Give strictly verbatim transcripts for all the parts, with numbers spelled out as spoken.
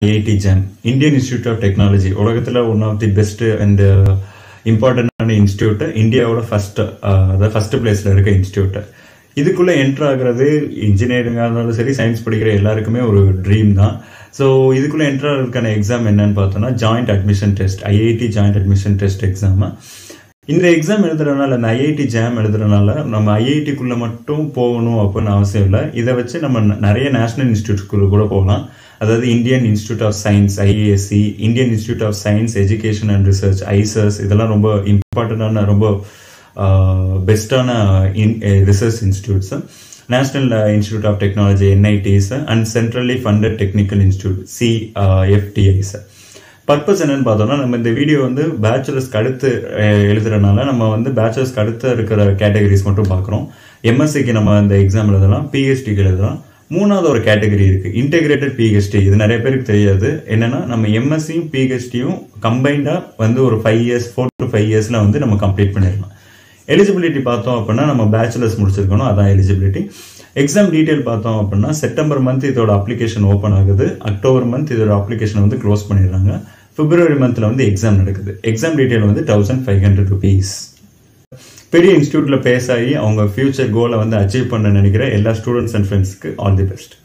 I I T JAM, Indian Institute of Technology. உலகத்துல one of the best and uh, important institute. இந்தியாவோட first the first placeல இருக்க institute. இதுக்குள்ள enter ஆகிறது இன்ஜினியரிங்கா இருந்தாலும் சரி சயின்ஸ் படிக்கிற எல்லாருக்குமே ஒரு ட்ரீம் தான். ஸோ இதுக்குள்ள என்டர் ஆகிறதுக்கான எக்ஸாம் என்னன்னு பார்த்தோம்னா joint admission test, I I T joint admission test exam. இந்த எக்ஸாம் எழுதுறதுனால இந்த I I T ஜாம் எழுதுறதுனால நம்ம I I T குள்ள மட்டும் போகணும் அப்படின்னு அவசியம் இல்லை. இதை வச்சு நம்ம நிறைய நேஷனல் இன்ஸ்டியூட்ஸ்குள்ள கூட போகலாம். அதாவது Indian institute of science I I S C, Indian institute of science education and research I S S, இதெல்லாம் ரொம்ப இம்பார்ட்டண்டான ரொம்ப பெஸ்டான research institutes. National institute of technology N I Ts and centrally funded technical institute C F T Is. Purpose என்னன்னு பார்த்தோம்னா நம்ம இந்த video வந்து பேச்சுலர்ஸ்க்கு அடுத்து எழுதுறதுனால நம்ம வந்து பேச்சுலர்ஸ்க்கு அடுத்து இருக்கிற கேட்டகரிஸ் மட்டும் பார்க்குறோம். எம்எஸ்சிக்கு நம்ம இந்த எக்ஸாம் எழுதலாம், பிஹெச்டிக்கு எழுதலாம். மூணாவது ஒரு கேட்டகரி இருக்கு, இன்டெகிரேட்டட் பிஹெச்டி. இது நிறைய பேருக்கு தெரியாது. என்னன்னா நம்ம எம்எஸ்சியும் பிஹெச்டியும் கம்பைண்டா வந்து ஒரு five years four to five இயர்ஸ்ல வந்து நம்ம கம்ப்ளீட் பண்ணிடலாம். எலிஜிபிலிட்டி பார்த்தோம் அப்படின்னா நம்ம பேச்சுலர்ஸ் முடிச்சிருக்கணும், அதான் எலிஜிபிலிட்டி. எக்ஸாம் டீடைல் பார்த்தோம் அப்படின்னா செப்டம்பர் மந்த் இதோட அப்ளிகேஷன் ஓப்பன் ஆகுது, அக்டோபர் மந்த் இதோட அப்ளிகேஷன் வந்து க்ளோஸ் பண்ணிடுறாங்க, பிப்ரவரி மந்த்ல வந்து எக்ஸாம் நடக்குது. எக்ஸாம் டீடைல் வந்து தௌசண்ட் ஃபைவ் ஹண்ட்ரட் ருபீஸ். பெரிய இன்ஸ்டியூட்ல பேஸ் ஆகி அவங்க ஃபியூச்சர் கோலை வந்து அச்சீவ் பண்ண நினைக்கிற எல்லா ஸ்டூடெண்ட்ஸ் அண்ட் ஃப்ரெண்ட்ஸ்க்கு ஆல் தி பெஸ்ட்.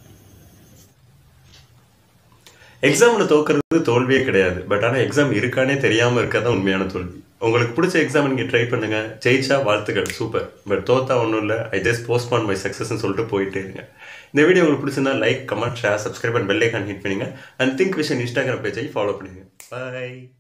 எக்ஸாம்ல தோக்குறது தோல்வியே கிடையாது, பட் ஆனால் எக்ஸாம் இருக்கானே தெரியாம இருக்கதான் உண்மையான தோல்வி. உங்களுக்கு பிடிச்ச எக்ஸாம் நீங்க ட்ரை பண்ணுங்க, ஜெயிச்சா வாழ்த்துக்கள், சூப்பர். பட் தோத்தா ஒன்றும் இல்லை, ஐ ஜஸ்ட் போஸ்ட்பான் மை சக்ஸஸ்ன்னு சொல்லிட்டு போயிட்டே இருங்க. இந்த வீடியோ உங்களுக்கு பிடிச்சிருந்தா like, comment, share, subscribe and bell icon hit பண்ணுங்க. அண்ட் திங்க் விஷன் இன்ஸ்டாகிராம் பேஜை ஃபாலோ பண்ணுங்க. பாய்.